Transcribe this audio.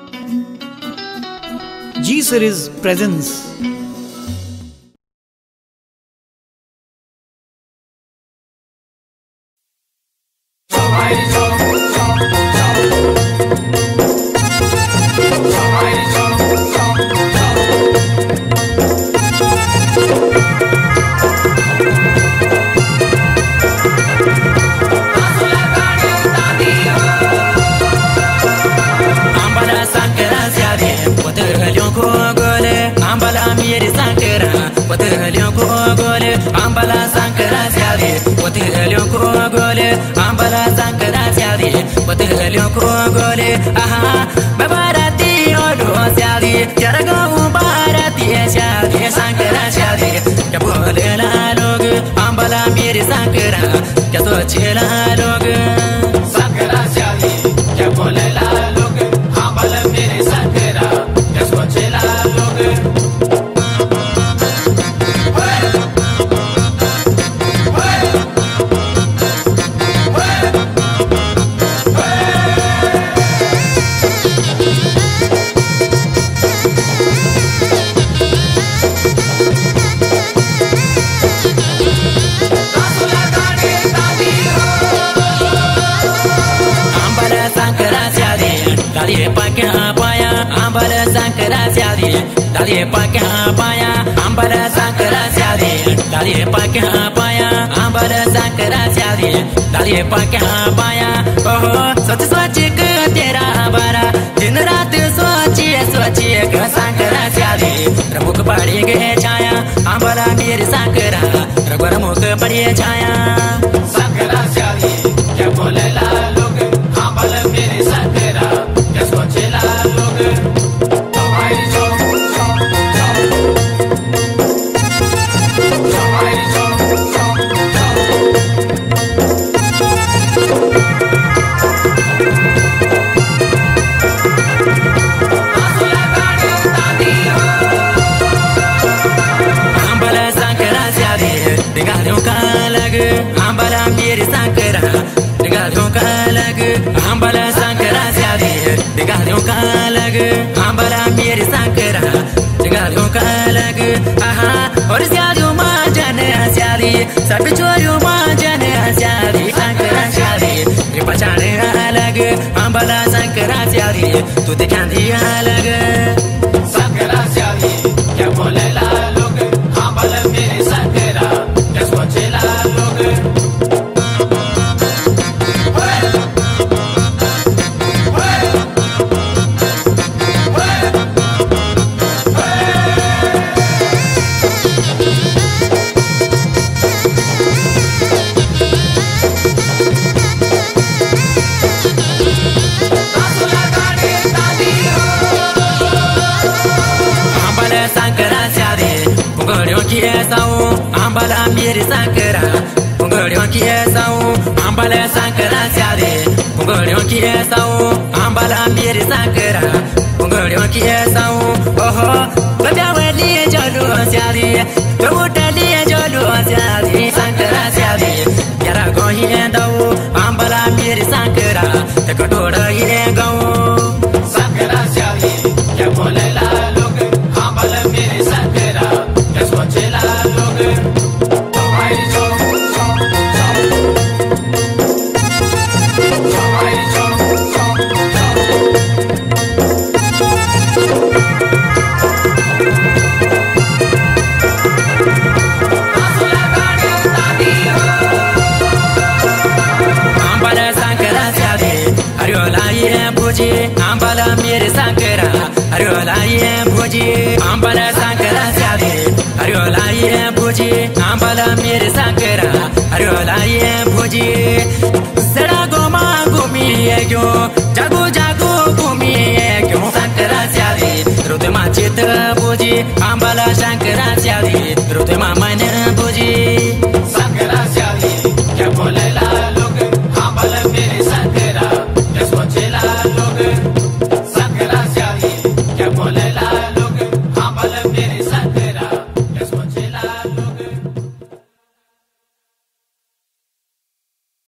G Series presents Ambala sankara siari, potelho kogole. Ambala sankara siari, potelho kogole. Aha, babarati olo siari, jarago barati siari, sankara siari. Kabole la log, ambala miri sankara, kato chela log. Sankara siari, kabole la log, ambala miri sankara, kato chela log. Ambala sankara siari, dali pakai apaya. Ambala sankara siari, dali pakai apaya. Ambala sankara siari, dali pakai apaya. Oh, sochi sochi ke tera bara, दिन रात सोचिए सोचिए के sankara siari, रमुख पड़ी गए छाया. Ambala मेरी sankara, रघुवर मुख पड़ी छाया. Sankara siari, क्या बोले ला लोग. Ambala मेरी sankara, क्या सोचे ला लोग. Ambala miri sankara, digalon kalag. Ambala sankara siari, digalon kalag. Ambala miri sankara, digalon kalag. Aha, or siari ma jane siari, sabi choru ma jane siari. Sankara siari, ripachane alag. Ambala sankara siari, tu dikhandi alag. Sankara siari, kya bole la log. Ambala miri sankara, kya soche la log. Ambala miri sankara, pungolyon ki esau. Ambala sankara siari, pungolyon ki esau. Ambala miri sankara, pungolyon ki esau. Oh, babawali jolu siari, babutali jolu siari. Sankara siari, yara gohi endau. Ambala miri sankara, tekadora yengau. Sankara siari, kya bole la log. Ambala miri sankara, kya soche la log. Ambala miri sankara, ariola ye bhuji. Ambala sankara siari, ariola ye bhuji. Ambala miri sankara, ariola ye bhuji. Sada goma gumi ekyo, jago jago gumi ekyo. Sankara siari, rudma chitra bhuji. Ambala sankara siari.